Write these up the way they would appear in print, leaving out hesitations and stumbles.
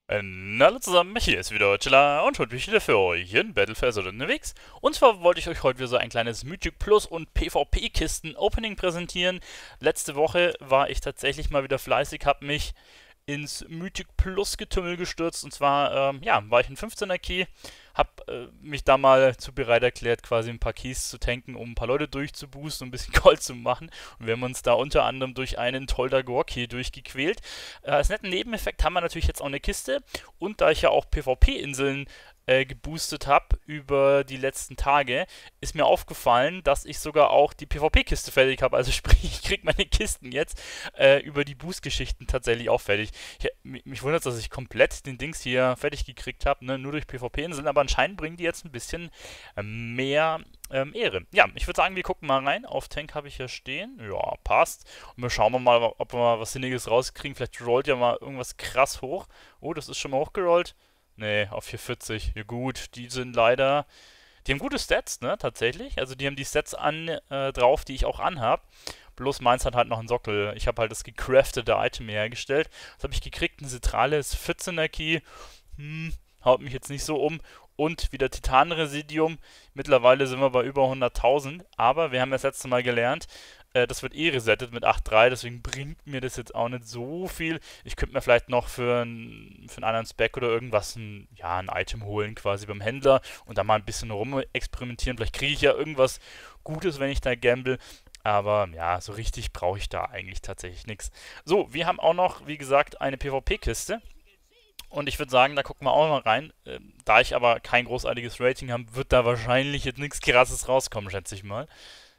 Hallo zusammen, hier ist wieder Chilla und heute bin ich wieder für euch in Battlefest oder unterwegs. Und zwar wollte ich euch heute wieder so ein kleines Mythic Plus und PvP-Kisten-Opening präsentieren. Letzte Woche war ich tatsächlich mal wieder fleißig, habe mich ins Mythic Plus Getümmel gestürzt. Und zwar, ja, war ich in 15er Key, hab mich da mal zu bereit erklärt, quasi ein paar Keys zu tanken, um ein paar Leute durchzuboosten und ein bisschen Gold zu machen. Und wir haben uns da unter anderem durch einen Toldagor Key durchgequält. Als netten Nebeneffekt haben wir natürlich jetzt auch eine Kiste. Und da ich ja auch PvP-Inseln geboostet habe über die letzten Tage, ist mir aufgefallen, dass ich sogar auch die PvP-Kiste fertig habe. Also sprich, ich kriege meine Kisten jetzt über die Boost-Geschichten tatsächlich auch fertig. Mich wundert es, dass ich komplett den Dings hier fertig gekriegt habe, ne? Nur durch PvP-Inseln, aber anscheinend bringen die jetzt ein bisschen mehr Ehre. Ja, ich würde sagen, wir gucken mal rein. Auf Tank habe ich ja stehen. Ja, passt. Und wir schauen mal, ob wir mal was Sinniges rauskriegen. Vielleicht rollt ja mal irgendwas krass hoch. Oh, das ist schon mal hochgerollt. Nee, auf 440. Ja gut, die sind leider. Die haben gute Stats, ne, tatsächlich. Also die haben die Stats drauf, die ich auch anhab. Bloß meins hat halt noch einen Sockel. Ich habe halt das gecraftete Item hergestellt. Das habe ich gekriegt, ein Citrales 14er Key. Haut mich jetzt nicht so um. Und wieder Titanresidium. Mittlerweile sind wir bei über 100.000. Aber wir haben das letzte Mal gelernt, das wird eh resettet mit 8.3. Deswegen bringt mir das jetzt auch nicht so viel. Ich könnte mir vielleicht noch für einen anderen Spec oder irgendwas ja, ein Item holen, quasi beim Händler. Und da mal ein bisschen rum experimentieren. Vielleicht kriege ich ja irgendwas Gutes, wenn ich da gamble. Aber ja, so richtig brauche ich da eigentlich tatsächlich nichts. So, wir haben auch noch, wie gesagt, eine PvP-Kiste. Und ich würde sagen, da gucken wir auch mal rein. Da ich aber kein großartiges Rating habe, wird da wahrscheinlich jetzt nichts Krasses rauskommen, schätze ich mal.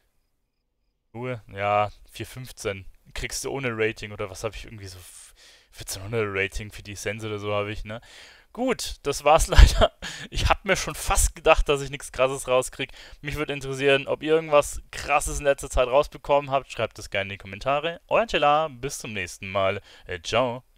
Ja, 415. Kriegst du ohne Rating oder was habe ich irgendwie so 1400 Rating für die Sense oder so habe ich, ne? Gut, das war's leider. Ich habe mir schon fast gedacht, dass ich nichts Krasses rauskriege. Mich würde interessieren, ob ihr irgendwas Krasses in letzter Zeit rausbekommen habt. Schreibt es gerne in die Kommentare. Euer Angela, bis zum nächsten Mal. Ciao.